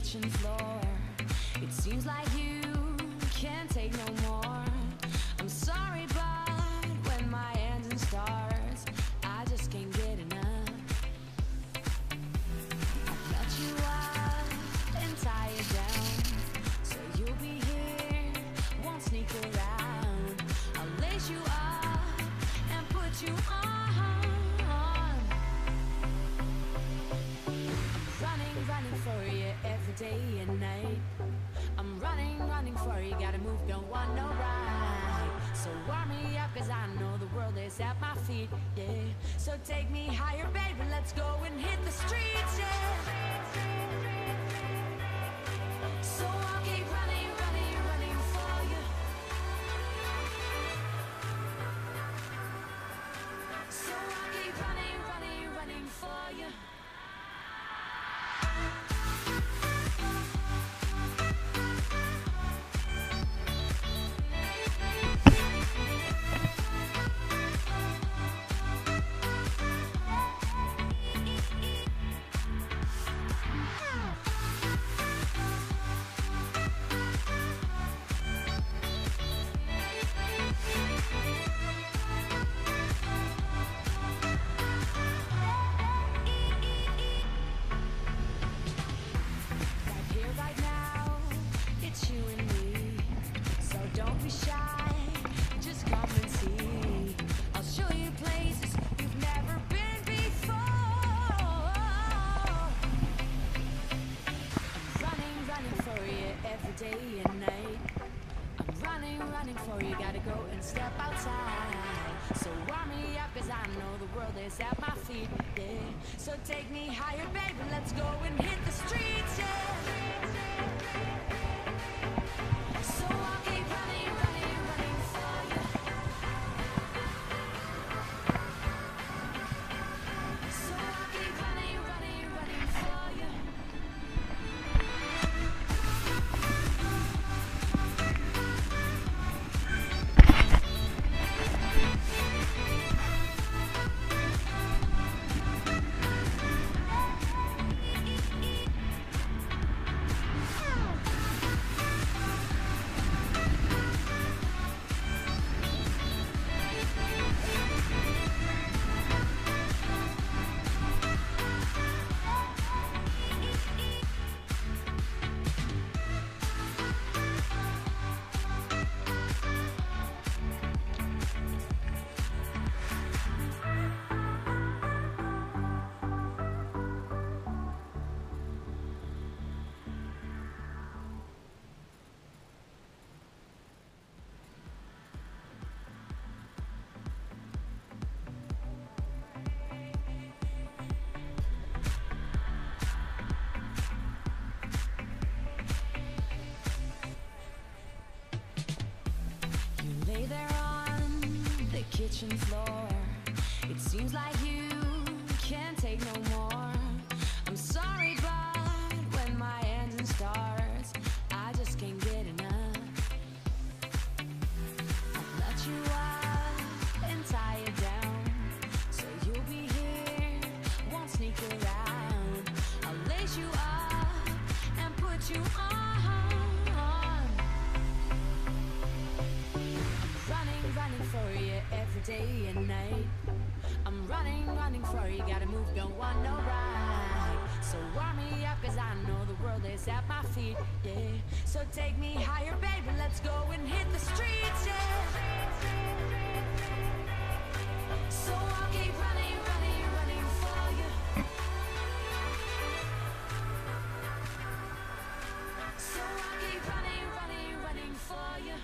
kitchen floor. It seems like you can't take no more. I'm sorry, but when my engine starts, I just can't get enough. I'll cut you up and tie you down, so you'll be here, won't sneak around. I'll lace you up and put you on. Running for you every day and night. I'm running for you, gotta move, don't want no ride. So warm me up, cause I know the world is at my feet, yeah. So take me higher, baby, let's go and hit the streets, yeah. So I'll keep running for you. So I'll keep running for you. Day and night, I'm running for you, gotta go and step outside. So warm me up, cause I know the world is at my feet, yeah. So take me higher, baby, let's go and hit the streets, yeah. So I'll keep running for you. So I'll keep running for you. Kitchen floor. It seems like you can't take no more. I'm sorry, but when my engine starts, I just can't get enough. I'll let you up and tie you down, so you'll be here, won't sneak around. I'll lace you up and put you on. Running for you every day and night. I'm running for you, gotta move, don't want no ride. So warm me up, cause I know the world is at my feet, yeah. So take me higher, baby, let's go and hit the streets, yeah. So I'll keep running for you. So I'll keep running for you.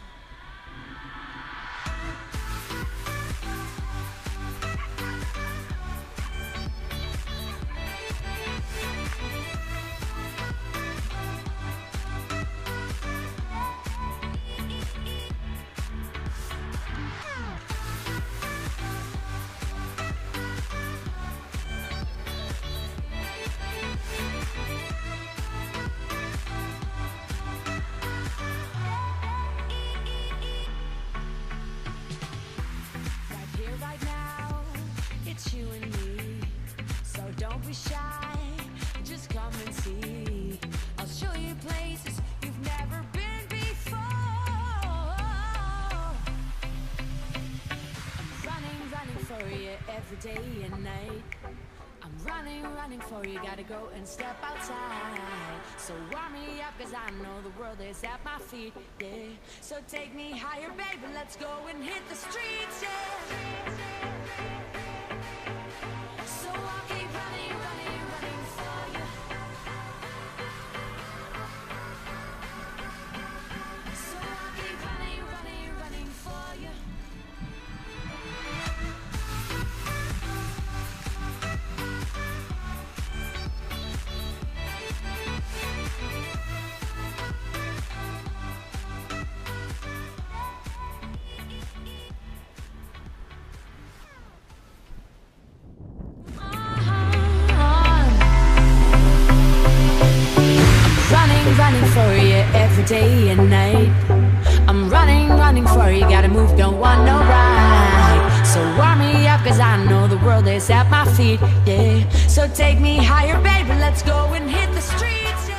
day and night. I'm running, running for you, gotta go and step outside. So warm me up, cause I know the world is at my feet, yeah. So take me higher, baby, let's go and hit the streets, yeah. So I'll keep running, running, running for you. So I'll keep running, running, running for you. Running for you every day and night. I'm running, running for you, gotta move, don't want no ride. So warm me up, cause I know the world is at my feet, yeah. So take me higher, baby, let's go and hit the streets, yeah.